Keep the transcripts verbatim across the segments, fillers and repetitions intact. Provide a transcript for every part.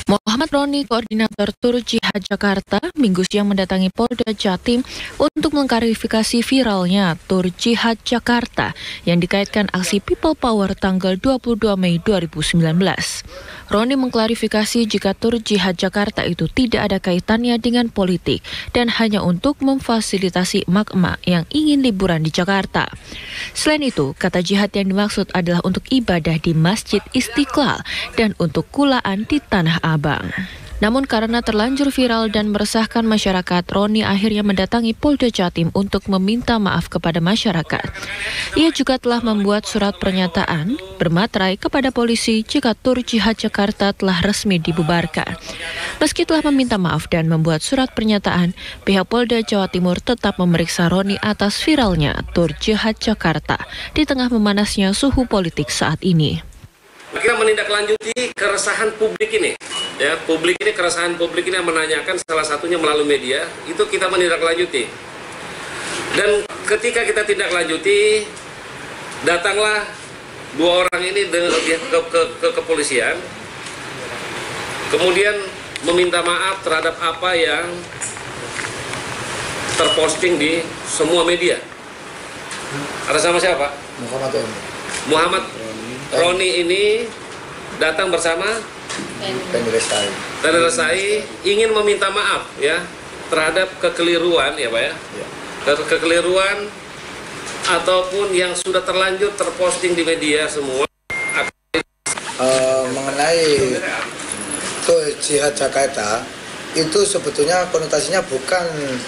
Muhammad Roni, koordinator Tur Jihad Jakarta, Minggu siang mendatangi Polda Jatim untuk mengklarifikasi viralnya Tur Jihad Jakarta yang dikaitkan aksi People Power tanggal dua puluh dua Mei dua ribu sembilan belas. Roni mengklarifikasi jika Tur Jihad Jakarta itu tidak ada kaitannya dengan politik dan hanya untuk memfasilitasi emak-emak yang ingin liburan di Jakarta. Selain itu, kata jihad yang dimaksud adalah untuk ibadah di Masjid Istiqlal dan untuk kulaan di Tanah Abang. Namun karena terlanjur viral dan meresahkan masyarakat, Roni akhirnya mendatangi Polda Jatim untuk meminta maaf kepada masyarakat. Ia juga telah membuat surat pernyataan bermaterai kepada polisi jika Tur Jihad Jakarta telah resmi dibubarkan. Meski telah meminta maaf dan membuat surat pernyataan, pihak Polda Jawa Timur tetap memeriksa Roni atas viralnya Tur Jihad Jakarta di tengah memanasnya suhu politik saat ini. Kita menindaklanjuti keresahan publik ini, ya publik ini keresahan publik ini yang menanyakan salah satunya melalui media, itu kita menindaklanjuti. Dan ketika kita tindak lanjuti, datanglah dua orang ini dengan ke, ke, ke, ke kepolisian, kemudian meminta maaf terhadap apa yang terposting di semua media. Atas nama siapa? Muhammad Roni. Muhammad Roni ini datang bersama Tani Resai. Tani Resai ingin meminta maaf ya terhadap kekeliruan ya Pak ya, Ya. Ke kekeliruan ataupun yang sudah terlanjur terposting di media semua. Uh, mengenai Tur Jihad Jakarta itu sebetulnya konotasinya bukan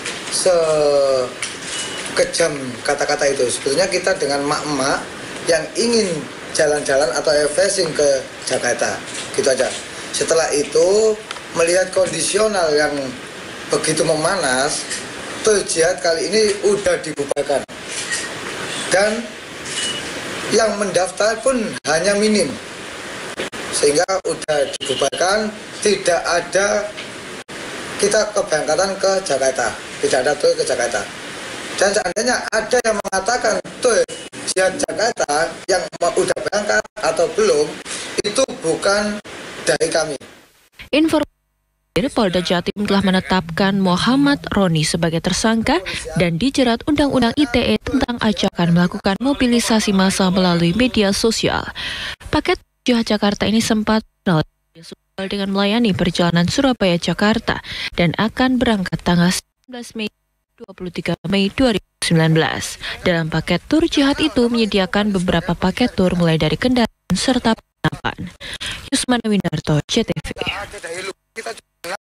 sekejam kata-kata itu. Sebetulnya kita dengan mak-mak yang ingin jalan-jalan atau refreshing ke Jakarta, gitu aja. Setelah itu melihat kondisional yang begitu memanas, Tur Jihad kali ini udah dibubarkan dan yang mendaftar pun hanya minim, sehingga udah dibubarkan, tidak ada kita keberangkatan ke Jakarta, tidak ada tur ke Jakarta. Dan seandainya ada yang mengatakan Tur Jihad Jakarta yang udah berangkat atau belum, itu bukan dari kami. Informasi Polda Jatim telah menetapkan Muhammad Roni sebagai tersangka dan dijerat Undang-Undang I T E tentang ajakan melakukan mobilisasi massa melalui media sosial. Paket Jihad Jakarta ini sempat viral dengan melayani perjalanan Surabaya-Jakarta dan akan berangkat tanggal sembilan belas Mei dua puluh tiga Mei dua ribu sembilan belas. Dalam paket tur jihad itu menyediakan beberapa paket tur mulai dari kendaraan serta penginapan. Yusman Winarto, C T V.